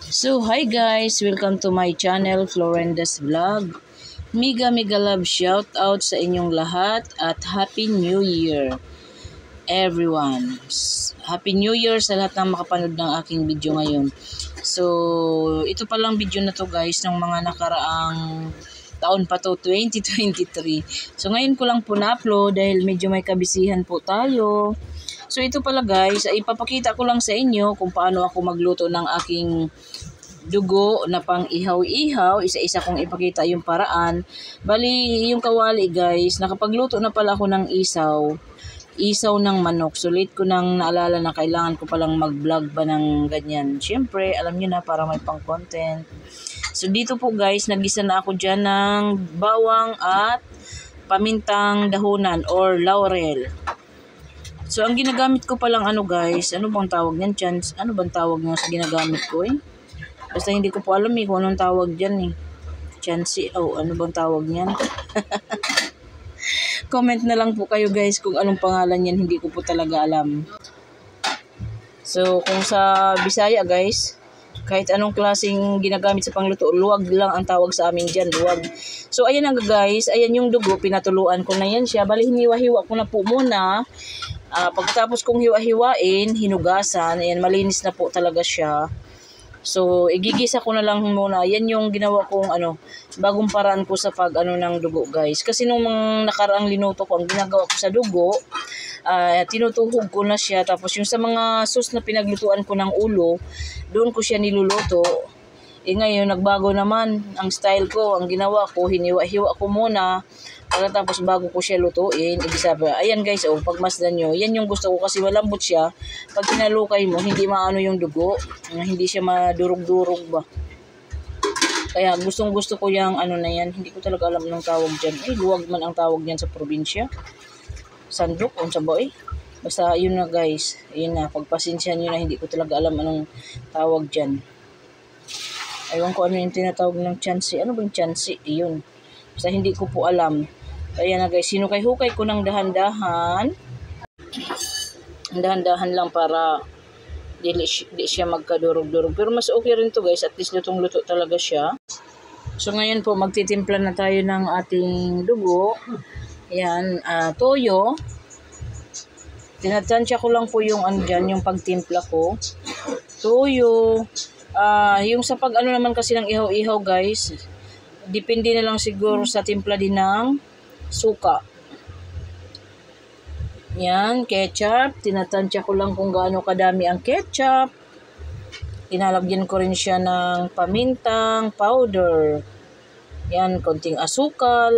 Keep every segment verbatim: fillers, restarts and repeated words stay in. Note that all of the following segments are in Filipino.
So hi guys, welcome to my channel Florenda's Vlog. Mega mega love shout out sa inyong lahat at Happy New Year everyone. Happy New Year sa lahat ng makapanood ng aking video ngayon. So ito palang video na to guys ng mga nakaraang taon pa to, twenty twenty-three. So ngayon ko lang po na-upload dahil medyo may kabisihan po tayo. So ito pala guys, ay ipapakita ko lang sa inyo kung paano ako magluto ng aking dugo na pang ihaw-ihaw. Isa-isa kong ipakita yung paraan. Bali, yung kawali guys, nakapagluto na pala ako ng isaw. Isaw ng manok. So late ko nang naalala na kailangan ko palang mag-vlog ba ng ganyan. Siyempre, alam nyo na, para may pang content. So dito po guys, nagisa na ako dyan ng bawang at pamintang dahunan or laurel. So, ang ginagamit ko palang ano guys, ano bang tawag niyan? Chance? Ano bang tawag niya sa ginagamit ko eh? Basta hindi ko po alam eh kung anong tawag dyan eh. Chance, oh, ano bang tawag niyan? Comment na lang po kayo guys kung anong pangalan yan, hindi ko po talaga alam. So, kung sa Bisaya guys, kahit anong klaseng ginagamit sa pangluto, luwag lang ang tawag sa amin dyan, luwag. So, ayan nga guys, ayan yung dugo, pinatuluan ko na yan siya. Bali, hiniwa-hiwa ko na po muna. Uh, pagkatapos kong hiwa-hiwain, hinugasan, ayan, malinis na po talaga siya. So, igigisa ko na lang muna. Yan yung ginawa kong ano, bagong paraan ko sa pag ano ng dugo guys. Kasi nung mga nakaraang linuto ko, ang ginagawa ko sa dugo, uh, tinutuhog ko na siya. Tapos yung sa mga sauce na pinaglutuan ko ng ulo, doon ko siya niluluto. Eh ngayon, nagbago naman ang style ko. Ang ginawa ko, hiniwa-hiwa ko muna. Pagkatapos bago ko siya lutuin, ibig sabi, ayan guys, oh, pagmasdan nyo, yan yung gusto ko kasi malambot siya. Pag kinalukay mo, hindi maano yung dugo, hindi siya madurog-durog ba. Kaya gustong gusto ko yung ano na yan, hindi ko talaga alam ng tawag dyan. Eh, luwag man ang tawag dyan sa probinsya. Sandok, on sa boy. Basta yun na guys, yun na, pagpasensya nyo na, hindi ko talaga alam anong tawag dyan. Aywan ko ano yung tinatawag ng chansi. Ano ba yung chansi? Yun. Basta hindi ko po alam. Kaya na guys, sinukay-hukay ko ng dahan-dahan. Dahan-dahan lang para di, di siya magkadurog-durog. Pero mas okay rin to guys. At least lutong-luto talaga siya. So ngayon po, magtitimpla na tayo ng ating dugo. Ayan, uh, toyo. Tinatansya ko lang po yung ano dyan, yung pagtimpla ko. Toyo. Uh, yung sa pag ano naman kasi ng ihaw-ihaw guys, depende na lang siguro sa timpla din ng suka. Yan, ketchup. Tinatansya ko lang kung gaano kadami ang ketchup. Tinalagyan ko rin siya ng pamintang powder. Yan, konting asukal.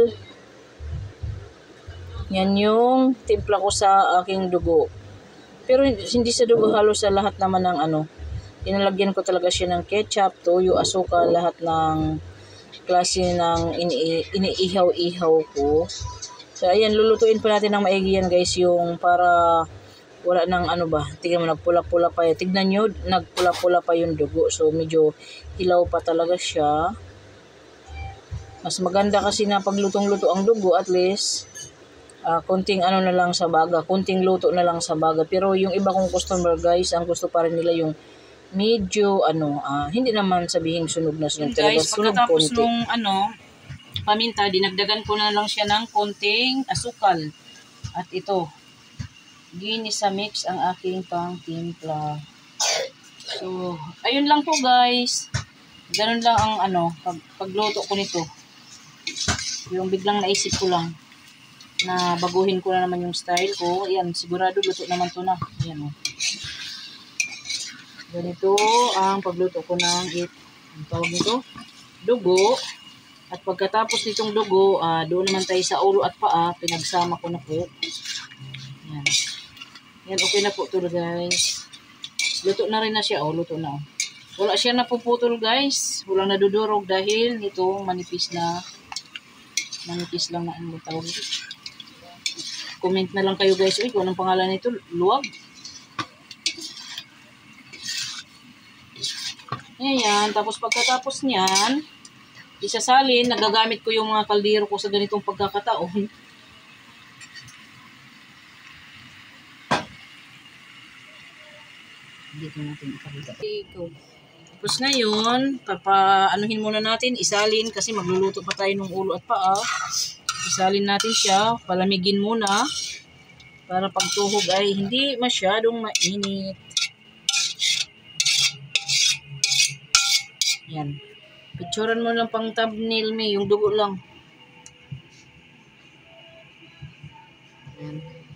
Yan yung timpla ko sa aking dugo. Pero hindi sa dugo, halos sa lahat naman ng ano. Tinalagyan ko talaga siya ng ketchup, toyo, asukal, lahat ng klase ng ini iniihaw-ihaw ko. So, ayan, lulutuin pa natin ng maigi yan guys, yung para wala nang ano ba, tignan mo, nagpula-pula pa yan. Tignan nyo, nagpula-pula pa yung dugo. So, medyo hilaw pa talaga siya. Mas maganda kasi na paglutong-luto ang dugo, at least, uh, konting ano na lang sa baga, konting luto na lang sa baga. Pero yung iba kong customer guys, ang gusto pa rin nila yung medyo ano, uh, hindi naman sabihin sunog na sunog talaga, guys, sunog pagkatapos konti. nung ano, paminta, dinagdagan ko na lang siya ng konting asukal. At ito, ginisa mix ang aking pang timpla. So, ayun lang po guys. Ganun lang ang ano, pag, pagluto ko nito. Yung biglang naisip ko lang na baguhin ko na naman yung style ko. Ayan, sigurado luto naman to na. Ayan o. Oh. Ganito ang pagluto ko ng it, ang tawag nito, dugo. At pagkatapos nitong dugo, uh, doon naman tayo sa ulo at paa, pinagsama ko na po. Yan. Yan, okay na po ito guys. Luto na rin na siya, oh, luto na. Oh. Wala siya napuputol guys, walang nadudurog dahil nitong manipis na, manipis lang na ang tawag nito. Comment na lang kayo guys, uy, kung anong pangalan nito, luwag. Ayan, tapos pagkatapos niyan, isasalin, nagagamit ko yung mga kaldero ko sa ganitong pagkakataon. Dito natin ikalagay. Tapos ngayon, papaanuhin muna natin, isalin kasi magluluto pa tayo ng ulo at paa. Isalin natin siya, palamigin muna para pagtuhog ay hindi masyadong mainit. Yan. Picturean mo lang pang thumbnail mo, yung dugo lang. Yan.